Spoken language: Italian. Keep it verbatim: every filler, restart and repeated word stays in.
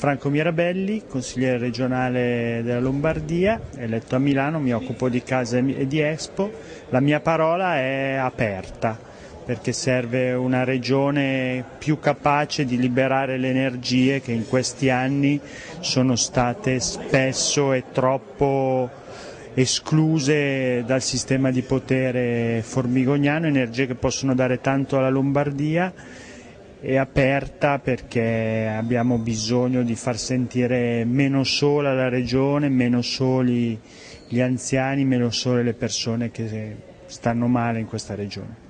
Franco Mirabelli, consigliere regionale della Lombardia, eletto a Milano, mi occupo di Casa e di Expo. La mia parola è aperta, perché serve una regione più capace di liberare le energie che in questi anni sono state spesso e troppo escluse dal sistema di potere formigoniano, energie che possono dare tanto alla Lombardia. È aperta perché abbiamo bisogno di far sentire meno sola la regione, meno soli gli anziani, meno sole le persone che stanno male in questa regione.